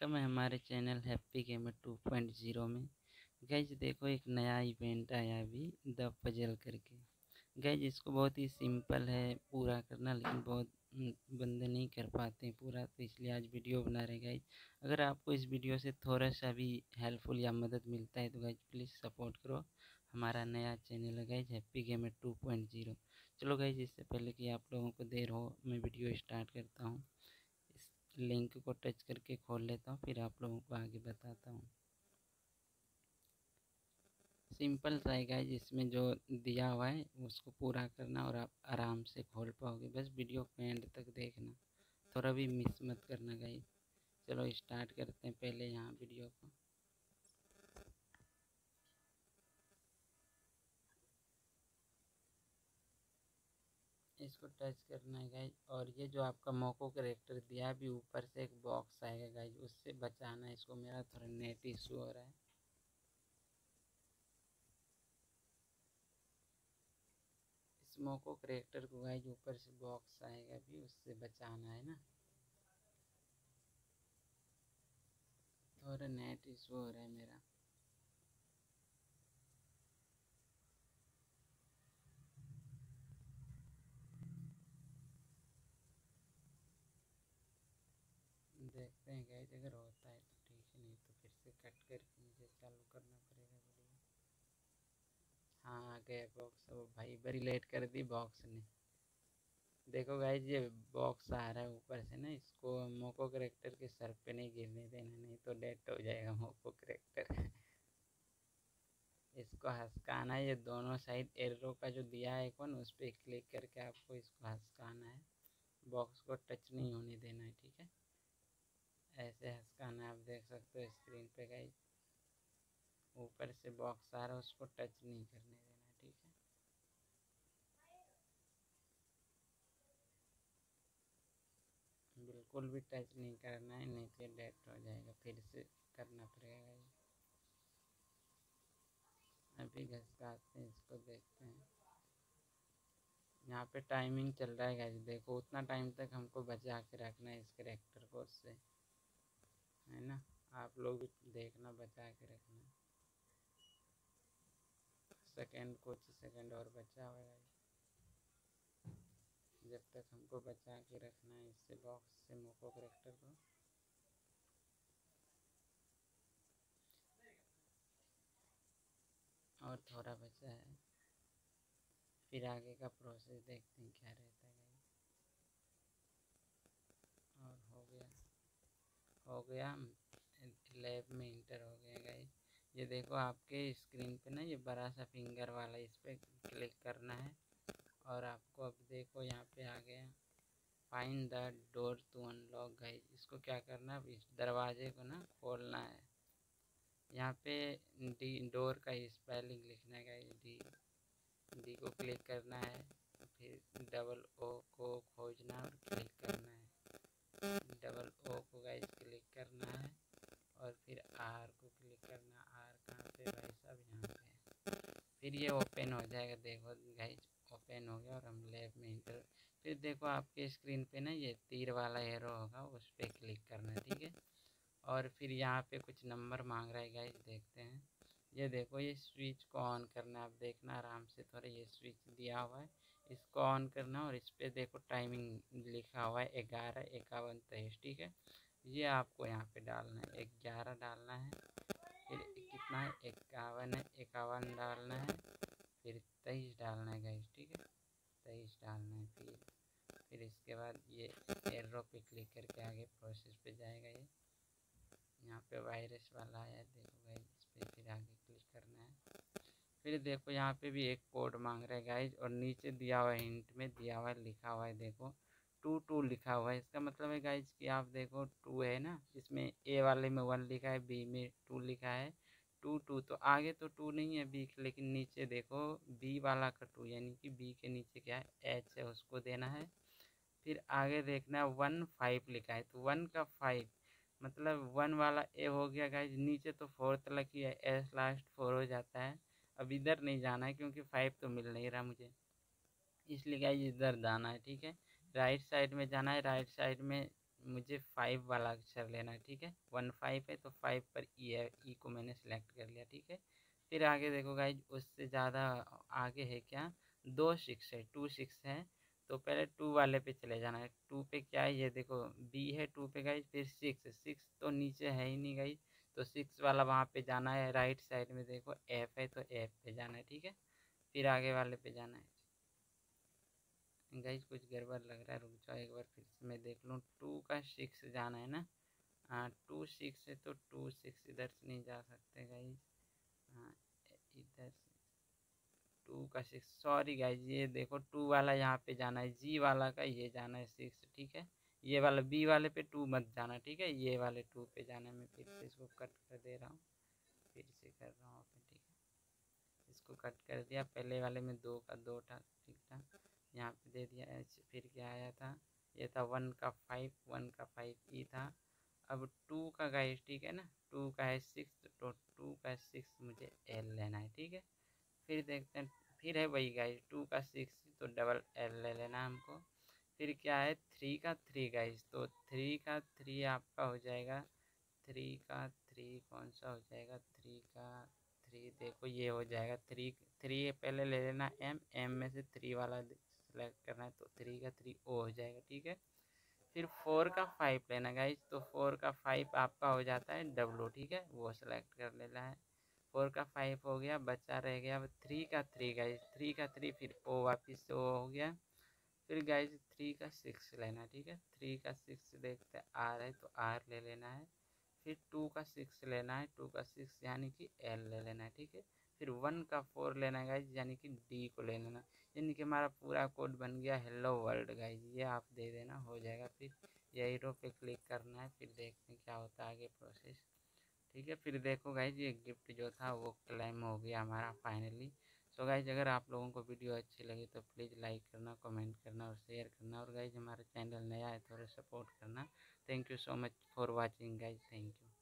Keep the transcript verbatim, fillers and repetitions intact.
Welcome है हमारे channel happy gamer two point zero में। गाइज देखो एक नया इवेंट आया अभी द पजल करके। गाइज इसको बहुत ही सिंपल है पूरा करना, लेकिन बहुत बंदे नहीं कर पाते हैं पूरा, तो इसलिए आज वीडियो बना रहे गाइज। अगर आपको इस वीडियो से थोड़ा सा भी हेल्पफुल या मदद मिलता है तो गाइज प्लीज़ सपोर्ट करो। हमारा नया चैनल है guys happy gamer two point zero. चलो गाइज इससे पहले कि आप लोगों को देर हो मैं वीडियो स्टार्ट करता हूँ। इस लिंक को टच करके खोल लेता हूँ, फिर आप लोगों को आगे बताता हूँ। सिंपल सा है गाइज, इसमें जो दिया हुआ है उसको पूरा करना और आप आराम से खोल पाओगे। बस वीडियो को एंड तक देखना, थोड़ा भी मिस मत करना गाइज। चलो स्टार्ट करते हैं पहले यहाँ वीडियो को। इसको टच करना है गाइज, और ये जो आपका मोको कैरेक्टर दिया है अभी ऊपर से एक बॉक्स आएगा गाइज, उससे बचाना है इसको। मेरा थोड़ा नेट इशू हो रहा है। इस मोको कैरेक्टर को गाइज ऊपर से बॉक्स आएगा अभी, उससे बचाना है ना। थोड़ा नेट इशू हो रहा है मेरा। देखते हैं गाइज, अगर होता है तो ठीक है, नहीं तो फिर से कट करके मुझे चालू करना पड़ेगा वीडियो। हाँ आ गया बॉक्स। अब भाई बड़ी लेट कर दी बॉक्स ने। देखो गाइज ये बॉक्स आ रहा है ऊपर से ना, इसको मोको करेक्टर के सर पे नहीं गिरने देना, नहीं तो डेड हो जाएगा मोको करेक्टर। इसको हंसकाना है, ये दोनों साइड एरो का जो दिया है आइकन उस पर क्लिक करके आपको इसको हंसकाना है। बॉक्स को टच नहीं होने देना है, ठीक है। ऐसे हंसकाना आप देख सकते हो स्क्रीन पे गाइज। ऊपर से बॉक्स आ रहा है उसको टच नहीं करने देना, ठीक है। बिल्कुल भी टच नहीं करना है, नहीं तो डेट हो जाएगा। फिर से करना पड़ेगा ये। अभी घसकाते हैं इसको, देखते हैं। यहाँ पे टाइमिंग चल रहा है गाइस, देखो उतना टाइम तक हमको बचा के रखना है इस करेक्टर को उससे, है ना। आप लोग भी देखना, बचा के रखना। सेकंड कुछ सेकंड और बचा हुआ है, जब तक हमको बचा के रखना है इससे बॉक्स से मोको करेक्टर को। और थोड़ा बचा है, फिर आगे का प्रोसेस देखते हैं क्या रहता है गाइस। और हो गया हो गया लैब में इंटर हो गया गाइस। ये देखो आपके स्क्रीन पे ना ये बड़ा सा फिंगर वाला, इस पर क्लिक करना है। और आपको अब देखो यहाँ पे आ गया find the door to unlock guys. इसको क्या करना है, इस दरवाजे को ना खोलना है। यहाँ पे डी डोर का स्पेलिंग लिखना है गाइस, डी डी को क्लिक करना है, फिर डबल ओ को खोजना और क्लिक करना है। डबल ओ को गाइस क्लिक करना है, और फिर आर को क्लिक करना। आर कहाँ पे भाई साहब, यहाँ पे। फिर ये ओपन हो जाएगा, देखो गाइस ओपन हो गया और हम लैब में इंटर। फिर देखो आपके स्क्रीन पे ना ये तीर वाला एरो होगा, उस पर क्लिक करना है, ठीक है। और फिर यहाँ पे कुछ नंबर मांग रहा है गाइस, देखते हैं। ये देखो ये स्विच को ऑन करना है, आप देखना आराम से। थोड़ा ये स्विच दिया हुआ है, इसको ऑन करना, और इस पर देखो टाइमिंग लिखा हुआ है ग्यारह इक्यावन तेईस, ठीक है। ये आपको यहाँ पे डालना है, ग्यारह डालना है, फिर कितना है इक्यावन है, इक्यावन डालना है, फिर तेईस डालना है गाइस, ठीक है। तेईस डालना है, फिर फिर इसके बाद ये एरो पे क्लिक करके आगे प्रोसेस पे जाएगा। ये यहाँ पे वायरस वाला आया, देखो गाइस इस पर फिर आगे क्लिक करना है। फिर देखो यहाँ पे भी एक कोड मांग रहा है गाइज, और नीचे दिया हुआ है हिंट में दिया हुआ है, लिखा हुआ है देखो टू टू लिखा हुआ है। इसका मतलब है गाइज कि आप देखो टू है ना, इसमें ए वाले में वन लिखा है, बी में टू लिखा है। टू टू तो आगे तो टू नहीं है बी, लेकिन नीचे देखो बी वाला का टू, यानी कि बी के नीचे क्या है एच है, उसको देना है। फिर आगे देखना है वन फाइव लिखा है, तो वन का फाइव मतलब वन वाला ए हो गया गाइज। नीचे तो फोर तक ही है, एस लास्ट फोर हो जाता है। अब इधर नहीं जाना है क्योंकि फाइव तो मिल नहीं रहा मुझे, इसलिए गाइज इधर जाना है, ठीक है। राइट साइड में जाना है, राइट साइड में मुझे फाइव वाला अक्षर लेना है, ठीक है। वन फाइव है तो फाइव पर ई है, ई को मैंने सेलेक्ट कर लिया, ठीक है। फिर आगे देखो गाइज, उससे ज़्यादा आगे है क्या, दो सिक्स है, टू सिक्स है, तो पहले टू वाले पे चले जाना है। टू पे क्या है, ये देखो बी है टू पे गाइज, फिर सिक्स, सिक्स तो नीचे है ही नहीं गाइज, तो सिक्स वाला वहाँ पे जाना है। राइट साइड में देखो एफ है, तो एफ पे जाना है, ठीक है। फिर आगे वाले पे जाना है। गाइज कुछ गड़बड़ लग रहा है, रुक जाओ एक बार फिर से मैं देख लूँ। टू का सिक्स जाना है ना, हाँ टू सिक्स है, तो टू सिक्स इधर से नहीं जा सकते गाइज, हाँ इधर से टू का सिक्स, सॉरी गाइज, ये देखो टू वाला यहाँ पे जाना है, जी वाला का ये जाना है सिक्स, ठीक है। ये वाला बी वाले पे टू मत जाना, ठीक है, ये वाले टू पे जाना है। मैं फिर से इसको कट कर दे रहा हूँ, फिर से कर रहा हूँ अपन, ठीक है। इसको कट कर दिया, पहले वाले में दो का दो था, ठीक था, यहाँ पे दे दिया एच। फिर क्या आया था, ये था वन का फाइव, वन का फाइव ई था। अब टू का गाइज, ठीक है ना, टू का है सिक्स, तो टू का सिक्स मुझे एल लेना है, ठीक है। फिर देखते हैं, फिर है वही गाइज टू का सिक्स, तो डबल एल ले लेना है हमको। फिर क्या है थ्री का थ्री गाइज, तो थ्री का थ्री आपका हो जाएगा, थ्री का थ्री कौन सा हो जाएगा, थ्री का थ्री देखो ये हो जाएगा, थ्री थ्री पहले ले लेना एम, एम में से थ्री वाला सेलेक्ट करना है, तो थ्री का थ्री ओ हो जाएगा, ठीक है। फिर फोर का फाइव लेना गाइज, तो फोर का फाइव आपका हो जाता है डब्लू, ठीक है, वो सेलेक्ट कर लेना है। फोर का फाइव हो गया, बचा रह गया अब थ्री का थ्री गाइज, थ्री का थ्री फिर ओ वापिस से ओ हो गया। फिर गाइज थ्री का सिक्स लेना है, ठीक है, थ्री का सिक्स देखते आर है, तो आर ले लेना है। फिर टू का सिक्स लेना है, टू का सिक्स यानी कि एल ले लेना है, ठीक है। फिर वन का फोर लेना है गाइज, यानी कि डी को ले लेना, यानी कि हमारा पूरा कोड बन गया हेलो वर्ल्ड गाइज, ये आप दे देना हो जाएगा। फिर यही रो पे क्लिक करना है, फिर देखते हैं क्या होता है आगे प्रोसेस, ठीक है। फिर देखो गाइज ये गिफ्ट जो था वो क्लेम हो गया हमारा फाइनली। सो गाइज अगर आप लोगों को वीडियो अच्छी लगी तो प्लीज़ लाइक करना, कमेंट करना और शेयर करना, और गाइज हमारा चैनल नया है थोड़ा सपोर्ट करना। Thank you so much for watching guys, thank you.